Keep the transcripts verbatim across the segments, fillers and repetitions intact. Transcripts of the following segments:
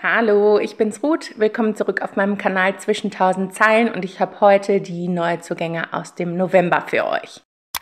Hallo, ich bin's Ruth. Willkommen zurück auf meinem Kanal Zwischen tausend Zeilen und ich habe heute die Neuzugänge aus dem November für euch.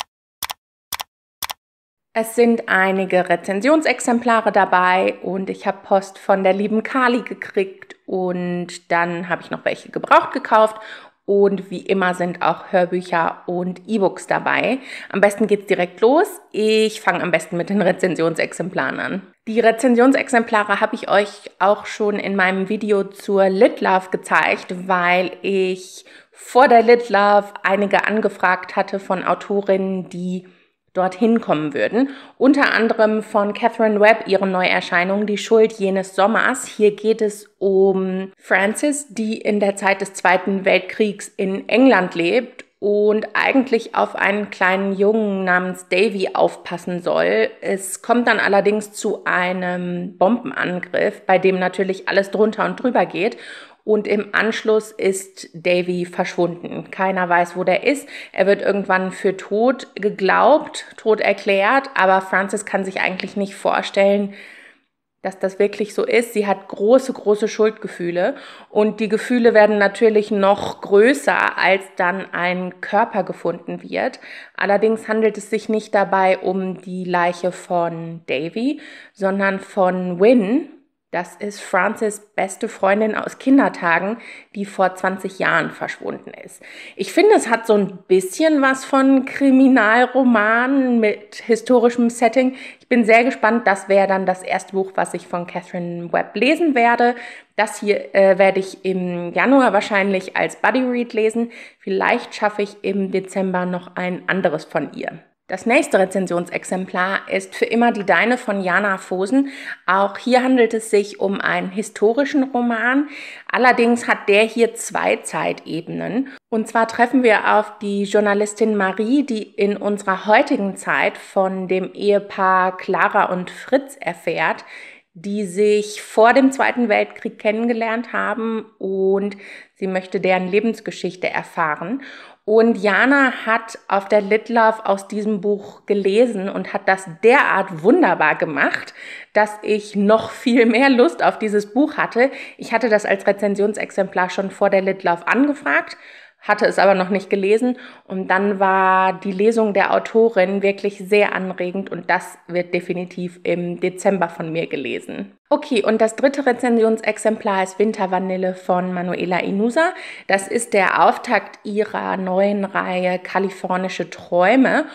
Es sind einige Rezensionsexemplare dabei und ich habe Post von der lieben Kali gekriegt und dann habe ich noch welche gebraucht gekauft. Und wie immer sind auch Hörbücher und E-Books dabei. Am besten geht's direkt los. Ich fange am besten mit den Rezensionsexemplaren an. Die Rezensionsexemplare habe ich euch auch schon in meinem Video zur Lit Love gezeigt, weil ich vor der Lit Love einige angefragt hatte von Autorinnen, die dorthin kommen würden. Unter anderem von Catherine Webb, ihre Neuerscheinung Die Schuld jenes Sommers. Hier geht es um Frances, die in der Zeit des Zweiten Weltkriegs in England lebt und eigentlich auf einen kleinen Jungen namens Davy aufpassen soll. Es kommt dann allerdings zu einem Bombenangriff, bei dem natürlich alles drunter und drüber geht. Und im Anschluss ist Davy verschwunden. Keiner weiß, wo der ist. Er wird irgendwann für tot geglaubt, tot erklärt, aber Frances kann sich eigentlich nicht vorstellen, dass das wirklich so ist. Sie hat große, große Schuldgefühle und die Gefühle werden natürlich noch größer, als dann ein Körper gefunden wird. Allerdings handelt es sich nicht dabei um die Leiche von Davy, sondern von Wynne. Das ist Frances' beste Freundin aus Kindertagen, die vor zwanzig Jahren verschwunden ist. Ich finde, es hat so ein bisschen was von Kriminalroman mit historischem Setting. Ich bin sehr gespannt. Das wäre dann das erste Buch, was ich von Catherine Webb lesen werde. Das hier äh, werde ich im Januar wahrscheinlich als Buddy Read lesen. Vielleicht schaffe ich im Dezember noch ein anderes von ihr. Das nächste Rezensionsexemplar ist Für immer die Deine von Jana Vosen. Auch hier handelt es sich um einen historischen Roman. Allerdings hat der hier zwei Zeitebenen. Und zwar treffen wir auf die Journalistin Marie, die in unserer heutigen Zeit von dem Ehepaar Clara und Fritz erfährt, die sich vor dem Zweiten Weltkrieg kennengelernt haben und sie möchte deren Lebensgeschichte erfahren. Und Jana hat auf der Lit Love aus diesem Buch gelesen und hat das derart wunderbar gemacht, dass ich noch viel mehr Lust auf dieses Buch hatte. Ich hatte das als Rezensionsexemplar schon vor der Lit Love angefragt, hatte es aber noch nicht gelesen und dann war die Lesung der Autorin wirklich sehr anregend und das wird definitiv im Dezember von mir gelesen. Okay, und das dritte Rezensionsexemplar ist Wintervanille von Manuela Inusa. Das ist der Auftakt ihrer neuen Reihe Kalifornische Träume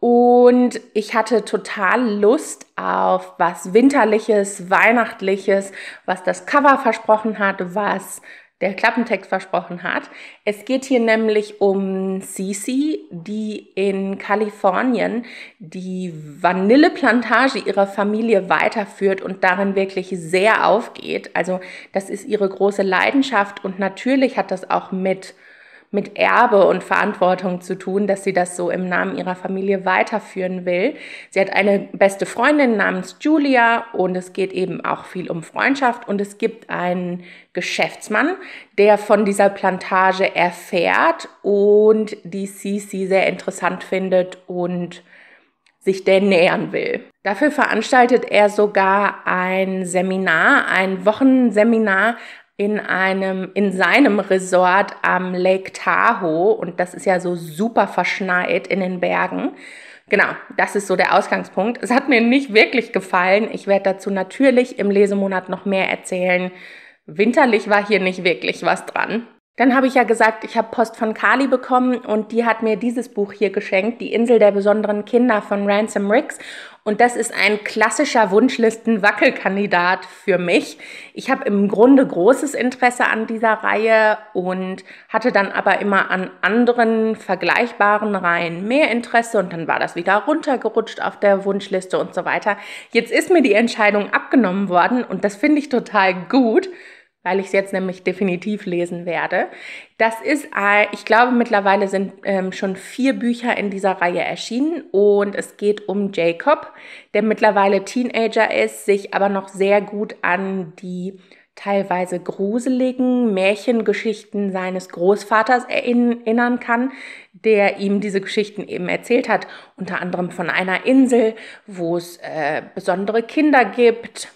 und ich hatte total Lust auf was Winterliches, Weihnachtliches, was das Cover versprochen hat, was der Klappentext versprochen hat. Es geht hier nämlich um Cece, die in Kalifornien die Vanilleplantage ihrer Familie weiterführt und darin wirklich sehr aufgeht. Also das ist ihre große Leidenschaft und natürlich hat das auch mit mit Erbe und Verantwortung zu tun, dass sie das so im Namen ihrer Familie weiterführen will. Sie hat eine beste Freundin namens Julia und es geht eben auch viel um Freundschaft und es gibt einen Geschäftsmann, der von dieser Plantage erfährt und die Cece sehr interessant findet und sich der nähern will. Dafür veranstaltet er sogar ein Seminar, ein Wochenseminar, in einem, in seinem Resort am Lake Tahoe und das ist ja so super verschneit in den Bergen. Genau, das ist so der Ausgangspunkt. Es hat mir nicht wirklich gefallen. Ich werde dazu natürlich im Lesemonat noch mehr erzählen. Winterlich war hier nicht wirklich was dran. Dann habe ich ja gesagt, ich habe Post von Kali bekommen und die hat mir dieses Buch hier geschenkt, Die Insel der besonderen Kinder von Ransom Riggs. Und das ist ein klassischer Wunschlisten-Wackelkandidat für mich. Ich habe im Grunde großes Interesse an dieser Reihe und hatte dann aber immer an anderen vergleichbaren Reihen mehr Interesse und dann war das wieder runtergerutscht auf der Wunschliste und so weiter. Jetzt ist mir die Entscheidung abgenommen worden und das finde ich total gut, weil ich es jetzt nämlich definitiv lesen werde. Das ist, ich glaube, mittlerweile sind ähm, schon vier Bücher in dieser Reihe erschienen und es geht um Jacob, der mittlerweile Teenager ist, sich aber noch sehr gut an die teilweise gruseligen Märchengeschichten seines Großvaters erinnern kann, der ihm diese Geschichten eben erzählt hat, unter anderem von einer Insel, wo es äh, besondere Kinder gibt,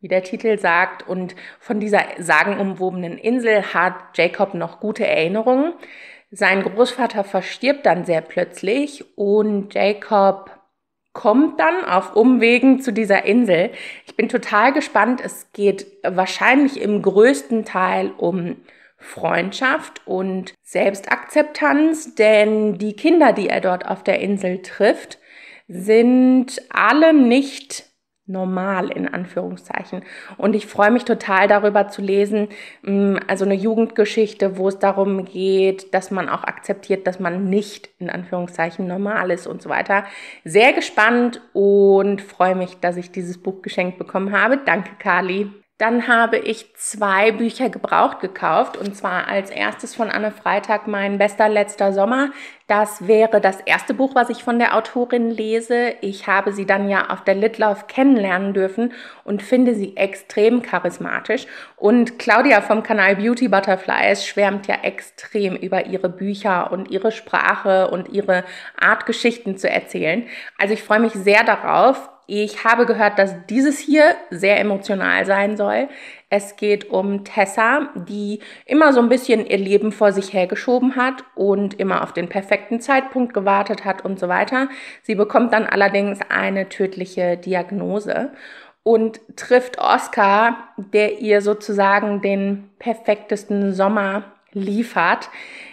wie der Titel sagt. Und von dieser sagenumwobenen Insel hat Jacob noch gute Erinnerungen. Sein Großvater verstirbt dann sehr plötzlich und Jacob kommt dann auf Umwegen zu dieser Insel. Ich bin total gespannt. Es geht wahrscheinlich im größten Teil um Freundschaft und Selbstakzeptanz, denn die Kinder, die er dort auf der Insel trifft, sind alle nicht normal in Anführungszeichen. Und ich freue mich total darüber zu lesen, also eine Jugendgeschichte, wo es darum geht, dass man auch akzeptiert, dass man nicht in Anführungszeichen normal ist und so weiter. Sehr gespannt und freue mich, dass ich dieses Buch geschenkt bekommen habe. Danke, Kali. Dann habe ich zwei Bücher gebraucht gekauft und zwar als erstes von Anne Freitag Mein bester letzter Sommer. Das wäre das erste Buch, was ich von der Autorin lese. Ich habe sie dann ja auf der Litlauf kennenlernen dürfen und finde sie extrem charismatisch. Und Claudia vom Kanal Beauty Butterflies schwärmt ja extrem über ihre Bücher und ihre Sprache und ihre Art, Geschichten zu erzählen. Also ich freue mich sehr darauf. Ich habe gehört, dass dieses hier sehr emotional sein soll. Es geht um Tessa, die immer so ein bisschen ihr Leben vor sich hergeschoben hat und immer auf den perfekten Zeitpunkt gewartet hat und so weiter. Sie bekommt dann allerdings eine tödliche Diagnose und trifft Oscar, der ihr sozusagen den perfektesten Sommer liefert.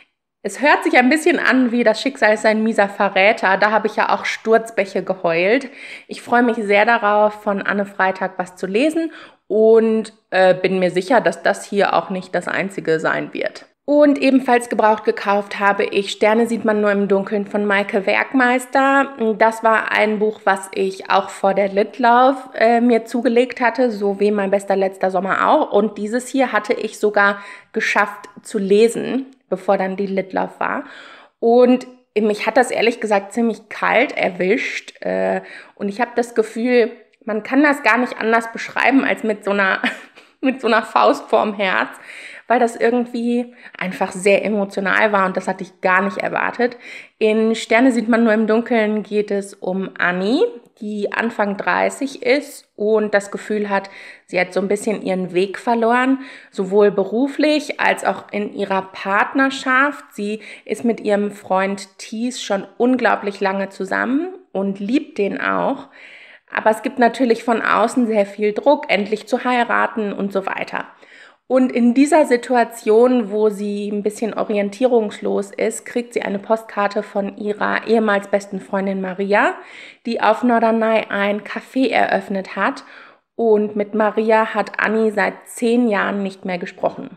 Es hört sich ein bisschen an wie das Schicksal ist ein mieser Verräter. Da habe ich ja auch Sturzbäche geheult. Ich freue mich sehr darauf, von Anne Freitag was zu lesen und äh, bin mir sicher, dass das hier auch nicht das einzige sein wird. Und ebenfalls gebraucht gekauft habe ich Sterne sieht man nur im Dunkeln von Maike Werkmeister. Das war ein Buch, was ich auch vor der Litlauf äh, mir zugelegt hatte, so wie Mein bester letzter Sommer auch. Und dieses hier hatte ich sogar geschafft zu lesen, bevor dann die Litlauf war. Und mich hat das ehrlich gesagt ziemlich kalt erwischt. Äh, und ich habe das Gefühl, man kann das gar nicht anders beschreiben als mit so einer, mit so einer Faust vorm Herz, weil das irgendwie einfach sehr emotional war und das hatte ich gar nicht erwartet. In Sterne sieht man nur im Dunkeln geht es um Annie, die Anfang dreißig ist und das Gefühl hat, sie hat so ein bisschen ihren Weg verloren, sowohl beruflich als auch in ihrer Partnerschaft. Sie ist mit ihrem Freund Thies schon unglaublich lange zusammen und liebt den auch. Aber es gibt natürlich von außen sehr viel Druck, endlich zu heiraten und so weiter. Und in dieser Situation, wo sie ein bisschen orientierungslos ist, kriegt sie eine Postkarte von ihrer ehemals besten Freundin Maria, die auf Norderney ein Café eröffnet hat. Und mit Maria hat Annie seit zehn Jahren nicht mehr gesprochen.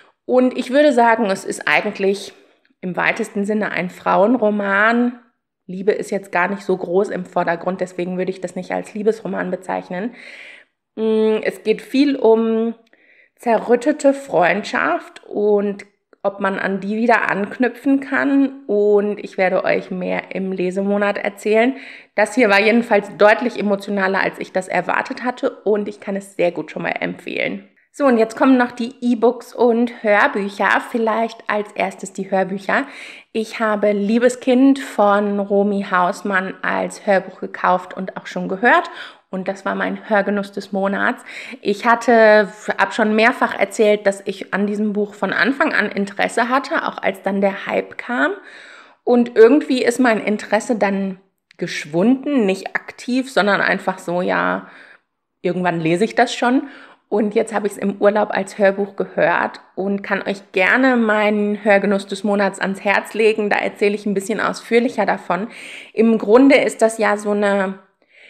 Und ich würde sagen, es ist eigentlich im weitesten Sinne ein Frauenroman. Liebe ist jetzt gar nicht so groß im Vordergrund, deswegen würde ich das nicht als Liebesroman bezeichnen. Es geht viel um zerrüttete Freundschaft und ob man an die wieder anknüpfen kann. Und ich werde euch mehr im Lesemonat erzählen. Das hier war jedenfalls deutlich emotionaler, als ich das erwartet hatte und ich kann es sehr gut schon mal empfehlen. So, und jetzt kommen noch die E-Books und Hörbücher. Vielleicht als erstes die Hörbücher. Ich habe Liebeskind von Romy Hausmann als Hörbuch gekauft und auch schon gehört. Und das war mein Hörgenuss des Monats. Ich hatte, habe schon mehrfach erzählt, dass ich an diesem Buch von Anfang an Interesse hatte, auch als dann der Hype kam. Und irgendwie ist mein Interesse dann geschwunden, nicht aktiv, sondern einfach so, ja, irgendwann lese ich das schon. Und jetzt habe ich es im Urlaub als Hörbuch gehört und kann euch gerne meinen Hörgenuss des Monats ans Herz legen. Da erzähle ich ein bisschen ausführlicher davon. Im Grunde ist das ja so eine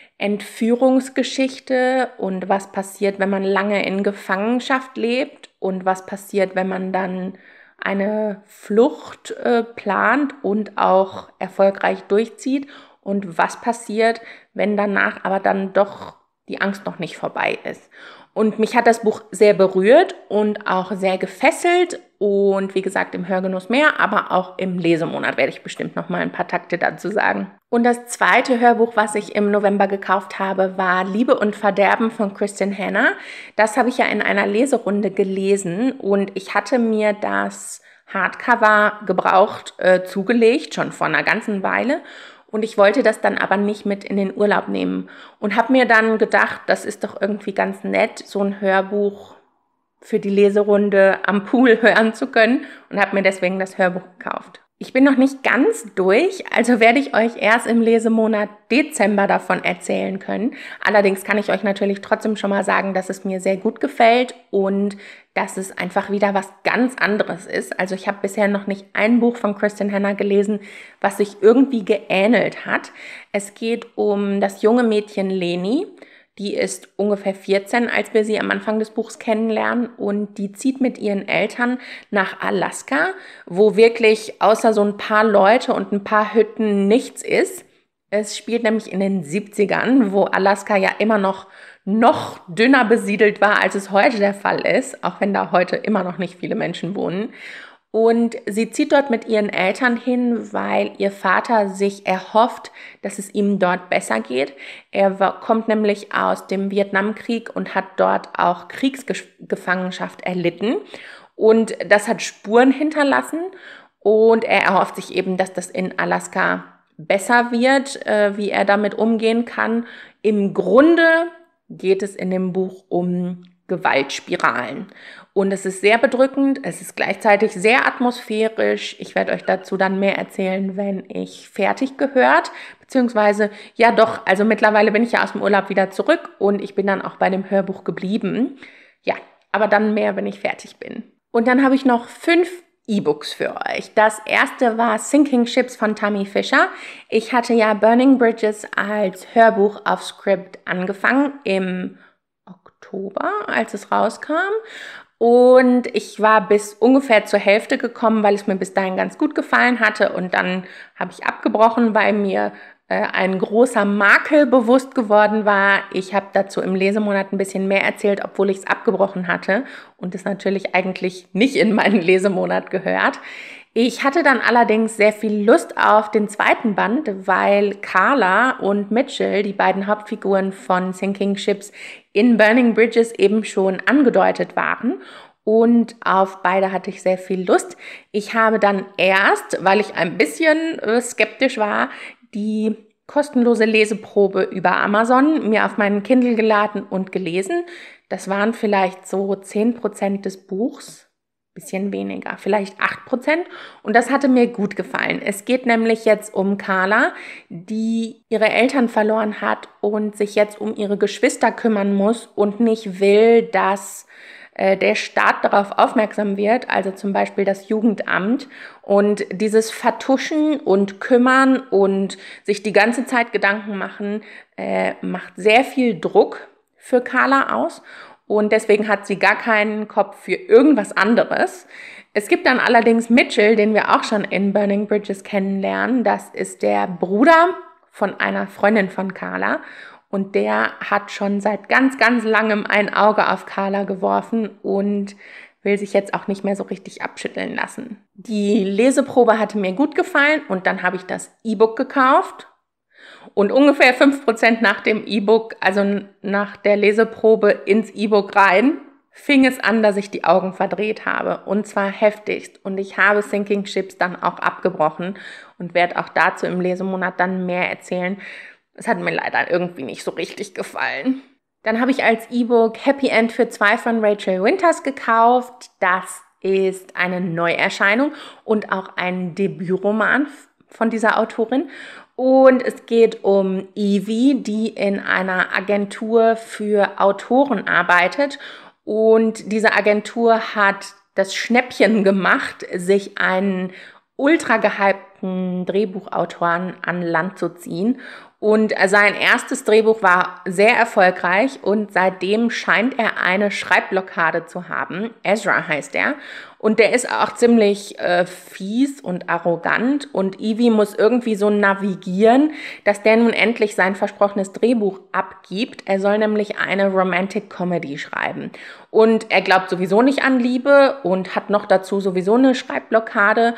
Entführungsgeschichte und was passiert, wenn man lange in Gefangenschaft lebt und was passiert, wenn man dann eine Flucht äh, plant und auch erfolgreich durchzieht und was passiert, wenn danach aber dann doch die Angst noch nicht vorbei ist. Und mich hat das Buch sehr berührt und auch sehr gefesselt und wie gesagt im Hörgenuss mehr, aber auch im Lesemonat werde ich bestimmt noch mal ein paar Takte dazu sagen. Und das zweite Hörbuch, was ich im November gekauft habe, war Liebe und Verderben von Kristin Hannah. Das habe ich ja in einer Leserunde gelesen und ich hatte mir das Hardcover gebraucht äh, zugelegt, schon vor einer ganzen Weile. Und ich wollte das dann aber nicht mit in den Urlaub nehmen und habe mir dann gedacht, das ist doch irgendwie ganz nett, so ein Hörbuch für die Leserunde am Pool hören zu können und habe mir deswegen das Hörbuch gekauft. Ich bin noch nicht ganz durch, also werde ich euch erst im Lesemonat Dezember davon erzählen können. Allerdings kann ich euch natürlich trotzdem schon mal sagen, dass es mir sehr gut gefällt und dass es einfach wieder was ganz anderes ist. Also ich habe bisher noch nicht ein Buch von Kristin Hannah gelesen, was sich irgendwie geähnelt hat. Es geht um das junge Mädchen Leni. Die ist ungefähr vierzehn, als wir sie am Anfang des Buchs kennenlernen, und die zieht mit ihren Eltern nach Alaska, wo wirklich außer so ein paar Leute und ein paar Hütten nichts ist. Es spielt nämlich in den siebzigern, wo Alaska ja immer noch noch dünner besiedelt war, als es heute der Fall ist, auch wenn da heute immer noch nicht viele Menschen wohnen. Und sie zieht dort mit ihren Eltern hin, weil ihr Vater sich erhofft, dass es ihm dort besser geht. Er kommt nämlich aus dem Vietnamkrieg und hat dort auch Kriegsgefangenschaft erlitten. Und das hat Spuren hinterlassen. Und er erhofft sich eben, dass das in Alaska besser wird, äh, wie er damit umgehen kann. Im Grunde geht es in dem Buch um Gewaltspiralen. Und es ist sehr bedrückend, es ist gleichzeitig sehr atmosphärisch. Ich werde euch dazu dann mehr erzählen, wenn ich fertig gehört, beziehungsweise, ja doch, also mittlerweile bin ich ja aus dem Urlaub wieder zurück und ich bin dann auch bei dem Hörbuch geblieben. Ja, aber dann mehr, wenn ich fertig bin. Und dann habe ich noch fünf E-Books für euch. Das erste war Sinking Ships von Tammy Fischer. Ich hatte ja Burning Bridges als Hörbuch auf Scribd angefangen im Oktober, als es rauskam. Und ich war bis ungefähr zur Hälfte gekommen, weil es mir bis dahin ganz gut gefallen hatte. Und dann habe ich abgebrochen, weil mir äh, ein großer Makel bewusst geworden war. Ich habe dazu im Lesemonat ein bisschen mehr erzählt, obwohl ich es abgebrochen hatte und es natürlich eigentlich nicht in meinen Lesemonat gehört. Ich hatte dann allerdings sehr viel Lust auf den zweiten Band, weil Carla und Mitchell, die beiden Hauptfiguren von Sinking Ships, in Burning Bridges eben schon angedeutet waren. Und auf beide hatte ich sehr viel Lust. Ich habe dann erst, weil ich ein bisschen äh, skeptisch war, die kostenlose Leseprobe über Amazon mir auf meinen Kindle geladen und gelesen. Das waren vielleicht so zehn Prozent des Buchs. Bisschen weniger, vielleicht acht Prozent. Und das hatte mir gut gefallen. Es geht nämlich jetzt um Carla, die ihre Eltern verloren hat und sich jetzt um ihre Geschwister kümmern muss und nicht will, dass äh, der Staat darauf aufmerksam wird, also zum Beispiel das Jugendamt. Und dieses Vertuschen und Kümmern und sich die ganze Zeit Gedanken machen, äh, macht sehr viel Druck für Carla aus. Und deswegen hat sie gar keinen Kopf für irgendwas anderes. Es gibt dann allerdings Mitchell, den wir auch schon in Burning Bridges kennenlernen. Das ist der Bruder von einer Freundin von Carla. Und der hat schon seit ganz, ganz langem ein Auge auf Carla geworfen und will sich jetzt auch nicht mehr so richtig abschütteln lassen. Die Leseprobe hatte mir gut gefallen und dann habe ich das E-Book gekauft. Und ungefähr fünf Prozent nach dem E-Book, also nach der Leseprobe ins E-Book rein, fing es an, dass ich die Augen verdreht habe. Und zwar heftigst. Und ich habe Sinking Ships dann auch abgebrochen und werde auch dazu im Lesemonat dann mehr erzählen. Es hat mir leider irgendwie nicht so richtig gefallen. Dann habe ich als E-Book Happy End für zwei von Rachel Winters gekauft. Das ist eine Neuerscheinung und auch ein Debütroman von dieser Autorin. Und es geht um Evie, die in einer Agentur für Autoren arbeitet. Und diese Agentur hat das Schnäppchen gemacht, sich einen ultra gehypten Drehbuchautoren an Land zu ziehen. Und sein erstes Drehbuch war sehr erfolgreich und seitdem scheint er eine Schreibblockade zu haben. Ezra heißt er. Und der ist auch ziemlich äh, fies und arrogant. Und Evie muss irgendwie so navigieren, dass der nun endlich sein versprochenes Drehbuch abgibt. Er soll nämlich eine Romantic Comedy schreiben. Und er glaubt sowieso nicht an Liebe und hat noch dazu sowieso eine Schreibblockade.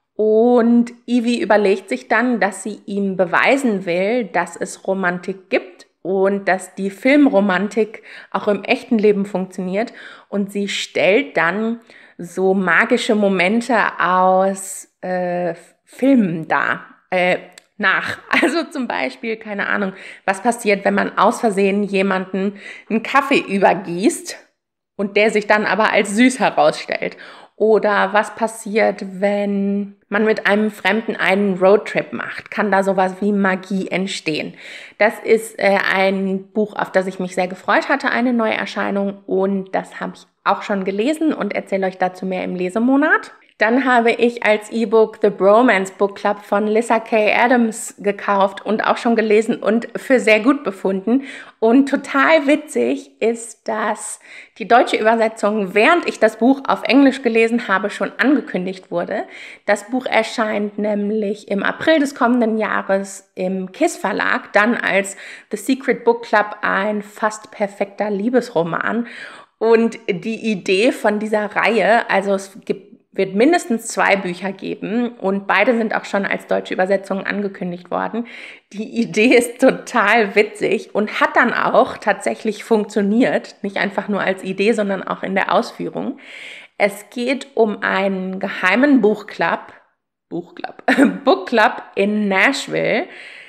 Und Evie überlegt sich dann, dass sie ihm beweisen will, dass es Romantik gibt und dass die Filmromantik auch im echten Leben funktioniert. Und sie stellt dann so magische Momente aus äh, Filmen dar. Äh, nach. Also zum Beispiel, keine Ahnung, was passiert, wenn man aus Versehen jemanden einen Kaffee übergießt und der sich dann aber als süß herausstellt. Oder was passiert, wenn man mit einem Fremden einen Roadtrip macht? Kann da sowas wie Magie entstehen? Das ist äh, ein Buch, auf das ich mich sehr gefreut hatte, eine Neuerscheinung. Und das habe ich auch schon gelesen und erzähle euch dazu mehr im Lesemonat. Dann habe ich als E-Book The Bromance Book Club von Lyssa Kay Adams gekauft und auch schon gelesen und für sehr gut befunden. Und total witzig ist, dass die deutsche Übersetzung, während ich das Buch auf Englisch gelesen habe, schon angekündigt wurde. Das Buch erscheint nämlich im April des kommenden Jahres im KISS Verlag, dann als The Secret Book Club, ein fast perfekter Liebesroman. Und die Idee von dieser Reihe, also es gibt wird mindestens zwei Bücher geben und beide sind auch schon als deutsche Übersetzungen angekündigt worden. Die Idee ist total witzig und hat dann auch tatsächlich funktioniert, nicht einfach nur als Idee, sondern auch in der Ausführung. Es geht um einen geheimen Buchclub, Buchclub, Bookclub in Nashville,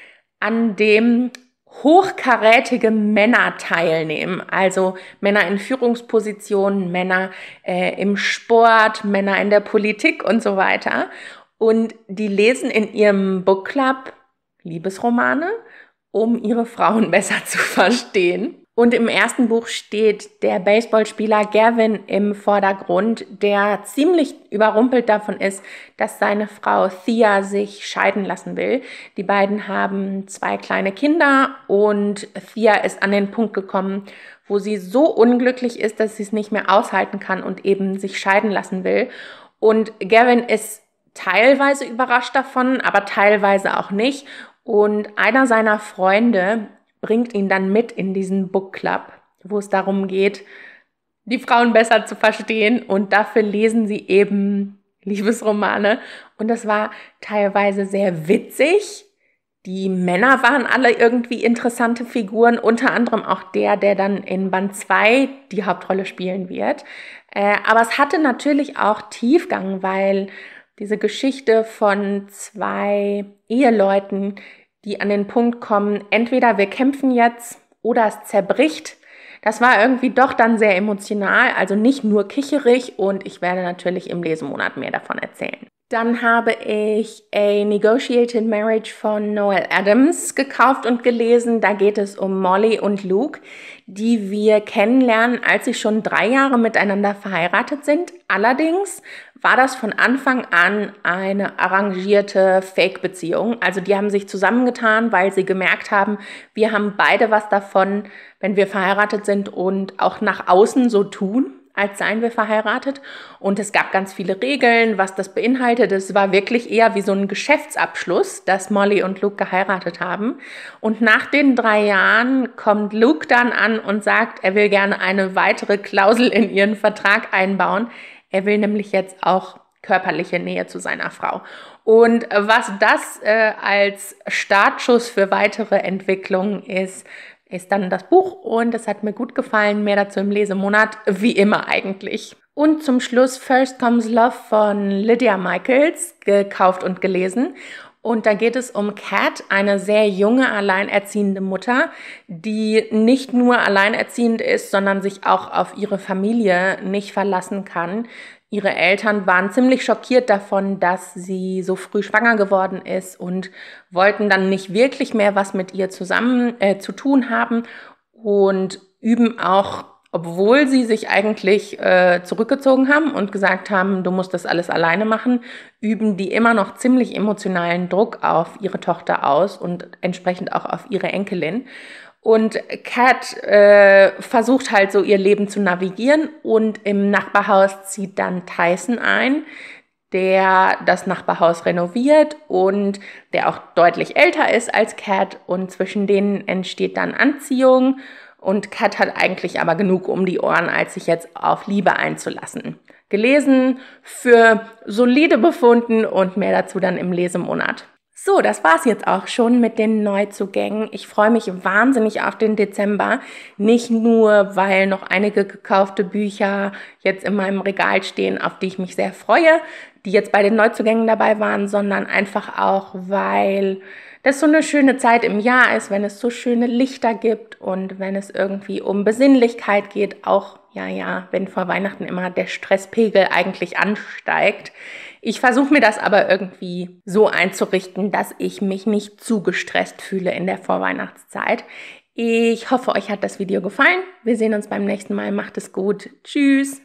an dem hochkarätige Männer teilnehmen, also Männer in Führungspositionen, Männer äh, im Sport, Männer in der Politik und so weiter. Und die lesen in ihrem Bookclub Liebesromane, um ihre Frauen besser zu verstehen. Und im ersten Buch steht der Baseballspieler Gavin im Vordergrund, der ziemlich überrumpelt davon ist, dass seine Frau Thea sich scheiden lassen will. Die beiden haben zwei kleine Kinder und Thea ist an den Punkt gekommen, wo sie so unglücklich ist, dass sie es nicht mehr aushalten kann und eben sich scheiden lassen will. Und Gavin ist teilweise überrascht davon, aber teilweise auch nicht. Und einer seiner Freunde bringt ihn dann mit in diesen Book Club, wo es darum geht, die Frauen besser zu verstehen. Und dafür lesen sie eben Liebesromane. Und das war teilweise sehr witzig. Die Männer waren alle irgendwie interessante Figuren, unter anderem auch der, der dann in Band zwei die Hauptrolle spielen wird. Äh, aber es hatte natürlich auch Tiefgang, weil diese Geschichte von zwei Eheleuten, die an den Punkt kommen, entweder wir kämpfen jetzt oder es zerbricht. Das war irgendwie doch dann sehr emotional, also nicht nur kicherig, und ich werde natürlich im Lesemonat mehr davon erzählen. Dann habe ich A Negotiated Marriage von Noel Adams gekauft und gelesen. Da geht es um Molly und Luke, die wir kennenlernen, als sie schon drei Jahre miteinander verheiratet sind. Allerdings war das von Anfang an eine arrangierte Fake-Beziehung. Also die haben sich zusammengetan, weil sie gemerkt haben, wir haben beide was davon, wenn wir verheiratet sind und auch nach außen so tun, als seien wir verheiratet. Und es gab ganz viele Regeln, was das beinhaltet. Es war wirklich eher wie so ein Geschäftsabschluss, dass Molly und Luke geheiratet haben. Und nach den drei Jahren kommt Luke dann an und sagt, er will gerne eine weitere Klausel in ihren Vertrag einbauen. Er will nämlich jetzt auch körperliche Nähe zu seiner Frau. Und was das äh, als Startschuss für weitere Entwicklungen ist, ist dann das Buch, und es hat mir gut gefallen. Mehr dazu im Lesemonat, wie immer eigentlich. Und zum Schluss First Comes Love von Lydia Michaels, gekauft und gelesen. Und da geht es um Kat, eine sehr junge, alleinerziehende Mutter, die nicht nur alleinerziehend ist, sondern sich auch auf ihre Familie nicht verlassen kann. Ihre Eltern waren ziemlich schockiert davon, dass sie so früh schwanger geworden ist, und wollten dann nicht wirklich mehr was mit ihr zusammen äh, zu tun haben und üben auch, obwohl sie sich eigentlich äh, zurückgezogen haben und gesagt haben, du musst das alles alleine machen, üben die immer noch ziemlich emotionalen Druck auf ihre Tochter aus und entsprechend auch auf ihre Enkelin. Und Kat äh, versucht halt so ihr Leben zu navigieren, und im Nachbarhaus zieht dann Tyson ein, der das Nachbarhaus renoviert und der auch deutlich älter ist als Kat, und zwischen denen entsteht dann Anziehung, und Kat hat eigentlich aber genug um die Ohren, als sich jetzt auf Liebe einzulassen. Gelesen, für solide befunden, und mehr dazu dann im Lesemonat. So, das war's jetzt auch schon mit den Neuzugängen. Ich freue mich wahnsinnig auf den Dezember. Nicht nur, weil noch einige gekaufte Bücher jetzt in meinem Regal stehen, auf die ich mich sehr freue, die jetzt bei den Neuzugängen dabei waren, sondern einfach auch, weil das so eine schöne Zeit im Jahr ist, wenn es so schöne Lichter gibt und wenn es irgendwie um Besinnlichkeit geht, auch, ja, ja, wenn vor Weihnachten immer der Stresspegel eigentlich ansteigt. Ich versuche mir das aber irgendwie so einzurichten, dass ich mich nicht zu gestresst fühle in der Vorweihnachtszeit. Ich hoffe, euch hat das Video gefallen. Wir sehen uns beim nächsten Mal. Macht es gut. Tschüss.